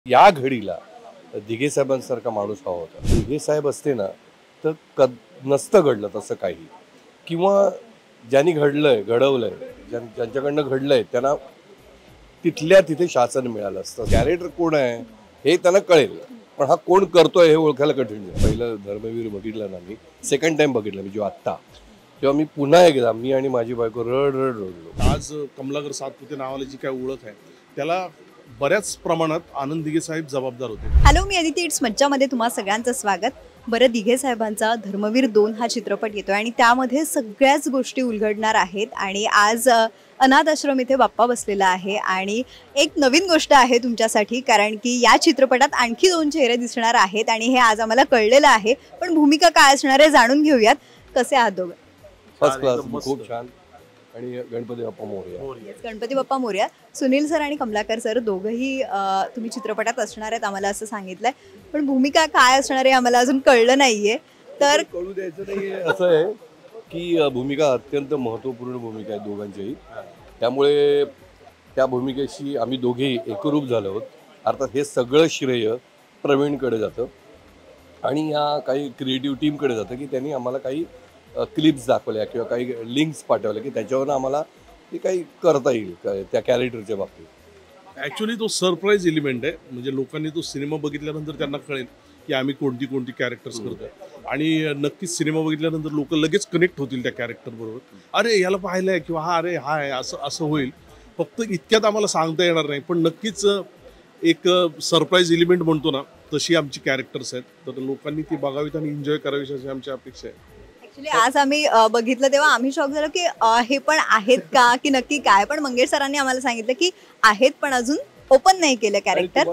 या घडीला दिघे साहेबांसारखा माणूस हवा होता. दिघे साहेब असते ना तर नसतं घडलं तसं काही, किंवा ज्यांनी घडलंय घडवलंय ज्यांच्याकडनं घडलंय त्यांना तिथल्या तिथे शासन मिळालं असतं. कॅरेक्टर कोण आहे हे त्यांना कळेल, पण हा कोण करतोय हे ओळखायला कठीण आहे. पहिलं धर्मवीर बघितलं ना मी, सेकंड टाइम बघितलं मी जेव्हा आत्ता, तेव्हा मी पुन्हा एकदा मी आणि माझी बायको रड रड रडलो. आज कमलाकर सातपुते नावाला जी काय ओळख आहे त्याला बऱ्याच प्रमाणात आनंद दिघे साहेब जबाबदार होते. हॅलो, मी अदिती. इट्स मज्जामध्ये तुम्हा सगळ्यांचं स्वागत. बरं, दिघे साहेबांचा धर्मवीर 2 हा चित्रपट येतोय आणि त्यामध्ये सगळ्याच गोष्टी उलगडणार आहेत. आणि आज अनाथ आश्रम इथे बाप्पा बसलेला आहे आणि एक नवीन गोष्ट आहे तुमच्यासाठी, कारण की या चित्रपटात आणखी 2 चेहरे दिसणार आहेत आणि हे आज आम्हाला कळलेलं आहे. पण भूमिका काय असणार आहे जाणून घेऊयात. कसे आहात दोघं? फर्स्ट क्लास, खूप छान. आणि गणपती बाप्पा मोरया. गणपती बाप्पा मोरया. सुनील सर आणि कमलाकर सर दोघंही तुम्ही चित्रपटात असणार आहेत आम्हाला असं सांगितलंय, पण भूमिका काय असणार आहे आम्हाला अजून कळलं नाहीये. तर कळू द्यायचं नाही. असं आहे की भूमिका अत्यंत महत्त्वपूर्ण भूमिका आहे दोघांच्याही, त्यामुळे त्या भूमिकेशी आम्ही दोघेही एकरूप झालो आहोत. अर्थात हे सगळं श्रेय प्रवीणकडे जातं आणि या काही क्रिएटिव्ह टीमकडे जातं की त्यांनी आम्हाला काही क्लिप्स दाखवल्या किंवा काही लिंक्स पाठवल्या की त्याच्यावरून आम्हाला ते काही करता येईल त्या कॅरेक्टरच्या बाबतीत. ॲक्च्युली तो सरप्राईज एलिमेंट आहे. म्हणजे लोकांनी तो सिनेमा बघितल्यानंतर त्यांना कळेल की आम्ही कोणती कोणती कॅरेक्टर्स करतोय आणि नक्कीच सिनेमा बघितल्यानंतर लोक लगेच कनेक्ट होतील त्या कॅरेक्टर बरोबर. अरे याला पाहिलंय किंवा हा अरे हा आहे असं होईल. फक्त इतक्यात आम्हाला सांगता येणार नाही, पण नक्कीच एक सरप्राईज एलिमेंट म्हणतो ना तशी आमची कॅरेक्टर्स आहेत. तर लोकांनी ती बघावीत आणि एन्जॉय करावीत अशी आमची अपेक्षा आहे. ऍक्च्युली आज आम्ही बघितलं तेव्हा आम्ही शॉक झालो की हे पण आहेत का की नक्की काय. पण मंगेश सरांनी आम्हाला सांगितलं की आहेत, पण अजून ओपन नाही केलं कॅरेक्टर.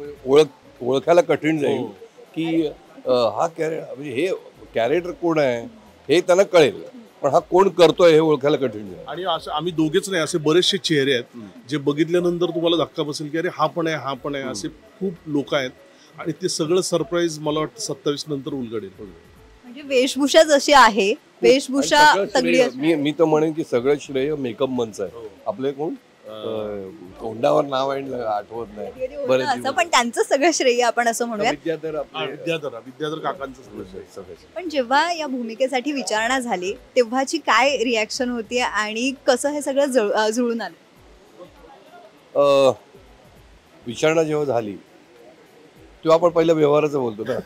ओळखायला कठीण जाईल की हा म्हणजे हे कॅरेक्टर कोण आहे हे त्यांना कळेल, पण हा कोण करतोय हे ओळखायला कठीण जाईल. आणि असं आम्ही दोघेच नाही, असे बरेचसे चेहरे आहेत जे बघितल्यानंतर तुम्हाला धक्का बसेल की अरे हा पण आहे हा पण आहे. असे खूप लोक आहेत आणि ते सगळं सरप्राईज मला वाटतं 27 नंतर उलगडेल. म्हणजे वेशभूषा जशी आहे, वेशभूषा तगडी. मी तर म्हणेन की सगळं श्रेय मेकअप मनचं आहे. आपले कोण तोंडावर नाव आहे आठवत नाही असं, पण त्यांचं सगळं श्रेय आपण असं म्हणूया. विद्याधर काकांचं सगळं. पण जेव्हा या भूमिकेसाठी विचारणा झाली तेव्हाची काय रिॲक्शन होती आणि कसं हे सगळं जुळून आलं? विचारणा जेव्हा झाली तेव्हा आपण पहिलं व्यवहाराचं बोलतो ना,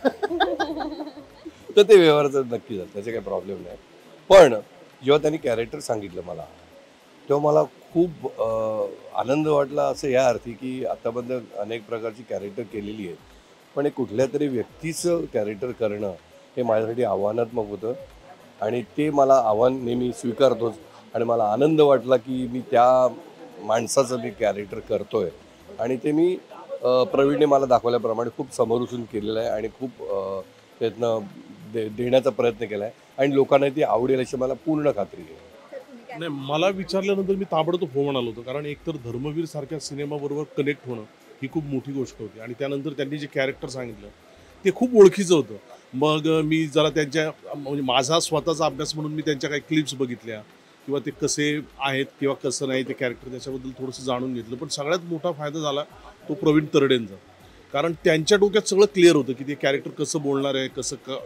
तर ते व्यवहाराचं नक्की झालं, त्याचे काही प्रॉब्लेम नाही. पण जेव्हा त्यांनी कॅरेक्टर सांगितलं मला तेव्हा मला खूप आनंद वाटला. असं या अर्थी की आतापर्यंत अनेक प्रकारची कॅरेक्टर केलेली आहेत, पण एक कुठल्या तरी व्यक्तीचं कॅरेक्टर करणं हे माझ्यासाठी आव्हानात्मक होतं आणि ते मला आव्हान नेहमी स्वीकारतोच. आणि मला आनंद वाटला की मी त्या माणसाचं मी कॅरेक्टर करतोय आणि ते मी प्रवीणने मला दाखवल्याप्रमाणे खूप समोरून केलेलं आहे आणि खूप प्रयत्न देण्याचा प्रयत्न केला आहे आणि लोकांना ती आवडेल अशी मला पूर्ण खात्री आहे. नाही, मला विचारल्यानंतर मी ताबडतोब हो म्हणालो होतो, कारण एकतर धर्मवीर सारख्या सिनेमाबरोबर कनेक्ट होणं ही खूप मोठी गोष्ट होती आणि त्यानंतर त्यांनी जे कॅरेक्टर सांगितलं ते खूप ओळखीचं होतं. मग मी जरा त्यांच्या म्हणजे माझा स्वतःचा अभ्यास म्हणून मी त्यांच्या काही क्लिप्स बघितल्या किंवा ते कसे आहेत किंवा कसं नाही ते कॅरेक्टर त्याच्याबद्दल थोडंसं जाणून घेतलं. पण सगळ्यात मोठा फायदा झाला तो प्रवीण तरडेंचा, कारण त्यांच्या डोक्यात सगळं क्लिअर होतं की ते कॅरेक्टर कसं बोलणार आहे,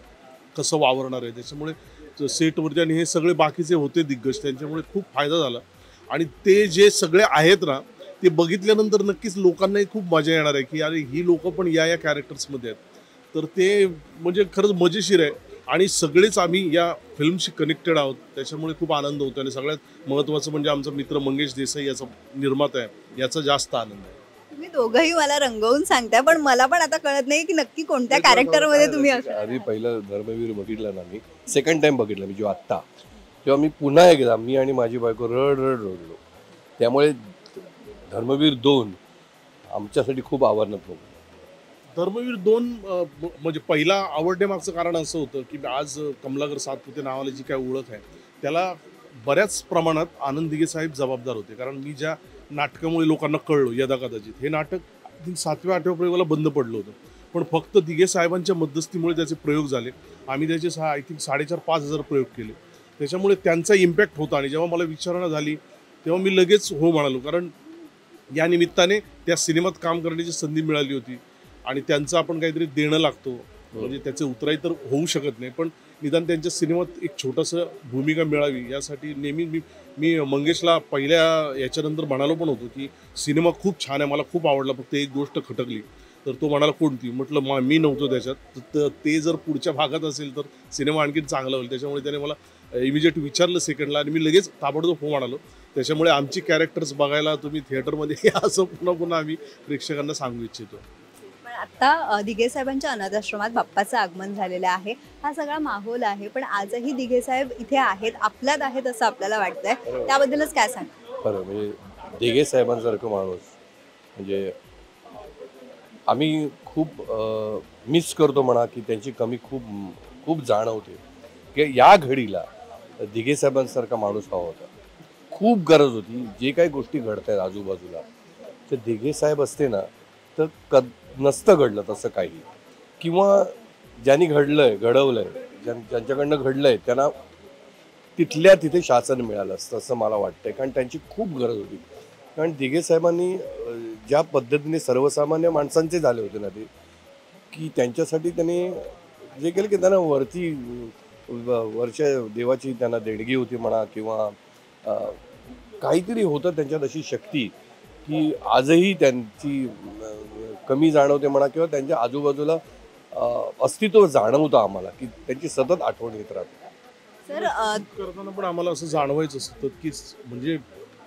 कसं वावरणार आहे. त्याच्यामुळे सेटवरती आणि हे सगळे बाकीचे होते दिग्गज, त्यांच्यामुळे खूप फायदा झाला. आणि ते जे सगळे आहेत ना ते बघितल्यानंतर नक्कीच लोकांनाही खूप मजा येणार आहे की अरे ही लोक पण या कॅरेक्टर्समध्ये आहेत. तर ते म्हणजे खरंच मजेशीर आहे आणि सगळेच आम्ही या फिल्मशी कनेक्टेड आहोत, त्याच्यामुळे खूप आनंद होतो. आणि सगळ्यात महत्त्वाचं म्हणजे आमचा मित्र मंगेश देसाई याचा निर्माता आहे, याचा जास्त आनंद आहे. तुम्ही दोघंही मला रंगवून सांगताय, पण मला पण आता कळत नाही की नक्की कोणत्या कॅरेक्टरमध्ये तुम्ही असता. आधी पहिलं धर्मवीर बघितलं ना मी, सेकंड टाइम बघितलं मी जेव्हा आत्ता, तेव्हा मी पुन्हा एकदा मी आणि माझी बायको रड रड रडलो. त्यामुळे धर्मवीर 2 आमच्यासाठी खूप आव्हानात्मक. धर्मवीर 2 म्हणजे पहिला आवडण्यामागचं कारण असं होतं की आज कमलाकर सातपुते नावाला जी काय ओळख आहे त्याला बऱ्याच प्रमाणात आनंद दिघे साहेब जबाबदार होते. कारण मी ज्या नाटकामुळे लोकांना कळलो यदा कदाचित, हे नाटक 7व्या-8व्या प्रयोगाला बंद पडलं होतं, पण फक्त दिघे साहेबांच्या मध्यस्थीमुळे त्याचे प्रयोग झाले. आम्ही त्याचे आय थिंक 4,500-5,000 हजार प्रयोग केले, त्याच्यामुळे त्यांचा इम्पॅक्ट होता. आणि जेव्हा मला विचारणा झाली तेव्हा मी लगेच हो म्हणालो, कारण या निमित्ताने त्या सिनेमात काम करण्याची संधी मिळाली होती. आणि त्यांचं आपण काहीतरी देणं लागतो, म्हणजे त्याचे उतराई तर होऊ शकत नाही, पण निदान त्यांच्या सिनेमात एक छोटंसं भूमिका मिळावी यासाठी नेहमी मी मंगेशला पहिल्या याच्यानंतर म्हणालो पण होतो की सिनेमा खूप छान आहे, मला खूप आवडला, फक्त एक गोष्ट खटकली. तर तो म्हणाला कोणती? म्हटलं मी नव्हतो त्याच्यात, तर ते जर पुढच्या भागात असेल तर सिनेमा आणखीन चांगला होईल. त्याच्यामुळे त्याने मला इमिजिएट विचारलं सेकंडला आणि मी लगेच ताबडतोब हो म्हणालो. त्याच्यामुळे आमची कॅरेक्टर्स बघायला तुम्ही थिएटरमध्ये या असं पुन्हा पुन्हा आम्ही प्रेक्षकांना सांगू इच्छितो. पण आता दिघे साहेबांच्या अनाथ आश्रमात बाप्पाचं आगमन झालेलं आहे, हा सगळा माहोल आहे, पण आजही दिघे साहेब इथे आहेत, आपल्यात आहेत असं आपल्याला वाटतंय, त्याबद्दलच काय सांग? खरं म्हणजे दिघे साहेबांसारखं माणूस म्हणजे आम्ही खूप मिस करतो म्हणा, की त्यांची कमी खूप खूप जाणवते की या घडीला दिघे साहेबांसारखा माणूस हवा होता. खूप गरज होती. जे काही गोष्टी घडत आहेत आजूबाजूला, तर दिघे साहेब असते ना तर नसतं घडलं तसं काही, किंवा ज्यांनी घडवलंय ज्यांच्याकडनं घडलंय त्यांना तिथल्या तिथे शासन मिळालं असतं असं मला वाटतंय, कारण त्यांची खूप गरज होती. कारण दिघे साहेबांनी ज्या पद्धतीने सर्वसामान्य माणसांचे झाले होते ना ते, की त्यांच्यासाठी त्यांनी जे केलं की त्यांना वरच्या देवाची त्यांना देणगी होती म्हणा, किंवा काहीतरी होतं त्यांच्यात अशी शक्ती की आजही त्यांची कमी जाणवते म्हणा, किंवा त्यांच्या आजूबाजूला अस्तित्व जाणवतं आम्हाला, की त्यांची सतत आठवण येत राहते. सर करताना पण आम्हाला असं जाणवायचं असतं की म्हणजे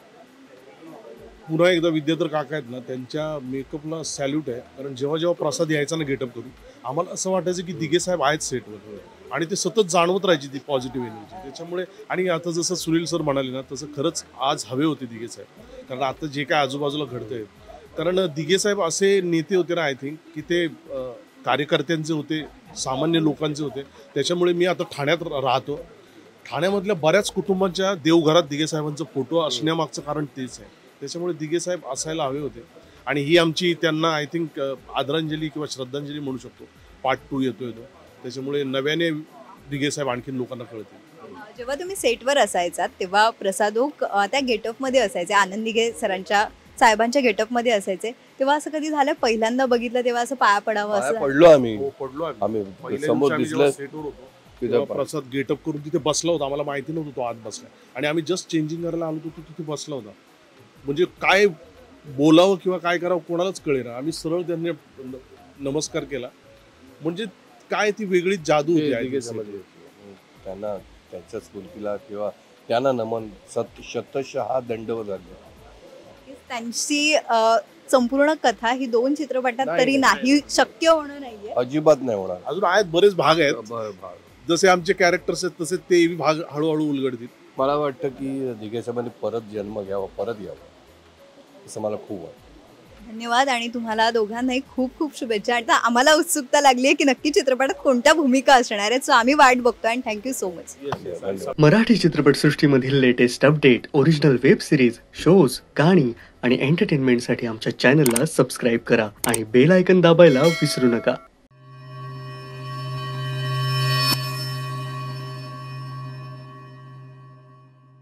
पुन्हा एकदा विद्याधर काका आहेत ना, त्यांच्या मेकअपला सॅल्यूट आहे. कारण जेव्हा जेव्हा प्रसाद यायचा ना गेटअप करून, आम्हाला असं वाटायचं की दिघे साहेब आहेत सेटवर, आणि ते सतत जाणवत राहायची ती पॉझिटिव्ह एनर्जी. त्याच्यामुळे आणि आता जसं सुनील सर म्हणाले ना, तसं खरंच आज हवे होते दिघे साहेब. कारण आता जे काय आजूबाजूला घडतंय, कारण दिघे साहेब असे नेते होते ना, आय थिंक की ते कार्यकर्त्यांचे होते, सामान्य लोकांचे होते. त्याच्यामुळे मी आता ठाण्यात राहतो, ठाण्यामधल्या बऱ्याच कुटुंबांच्या देवघरात दिघे साहेबांचा फोटो असण्यामागचं कारण तेच आहे. त्याच्यामुळे दिघे साहेब असायला हवे होते, आणि ही आमची त्यांना आय थिंक आदरांजली किंवा श्रद्धांजली म्हणू शकतो. पार्ट 2 येतोय तो, त्याच्यामुळे नव्याने दिघे साहेब आणखीन लोकांना कळतील. जेव्हा तुम्ही सेटवर असायचात तेव्हा प्रसादोक त्या गेटअपमध्ये असायचे, आनंद दिघे सरांच्या साहेबांच्या गेटअपमध्ये असायचे, तेव्हा असं कधी झालं पहिल्यांदा बघितलं तेव्हा असं पाया पडावं असं? पडलो आम्ही पडलो आम्ही समोर दिसलं सेटवर होतो तेव्हा प्रसाद गेटअप करून तिथे बसला होता. आम्हाला माहिती नव्हतं तो आत बसला, आणि आम्ही जस्ट चेंजिंग करायला आलो होतो, तिथे बसला होता. म्हणजे काय बोलावं किंवा काय करावं कोणालाच कळेना. आम्ही सरळ त्यांनी नमस्कार केला. म्हणजे काय ती वेगळीच जादू होती. त्यांना त्यांच्या स्फूर्तीला किंवा त्यांना नमन शतशः दंडवत झाले. त्यांची संपूर्ण कथा ही 2 चित्रपटात तरी नाही शक्य होणं नाहीये, अजिबात नाही होणार. अजून आहेत बरेच भाग आहेत, जसे आमचे कॅरेक्टर्स आहेत तसे ते भाग हळूहळू उलगडतील. मला वाटतं की दिघे साहेबांनी परत जन्म घ्यावा, परत यावं असं मला खूप वाटतं. धन्यवाद, आणि तुम्हाला दोघांनाही खूप खूप शुभेच्छा. आता आम्हाला उत्सुकता लागली आहे की नक्की चित्रपटात कोणत्या भूमिका असणार आहेत, सो आम्ही वाट बघतोय, आणि थँक्यू सो मच. मराठी चित्रपटसृष्टीमधील latest update, original web series, shows, गाणी आणि एंटरटेनमेंटसाठी आमच्या चॅनलला सबस्क्राईब करा आणि बेल आयकॉन दाबायला विसरू नका.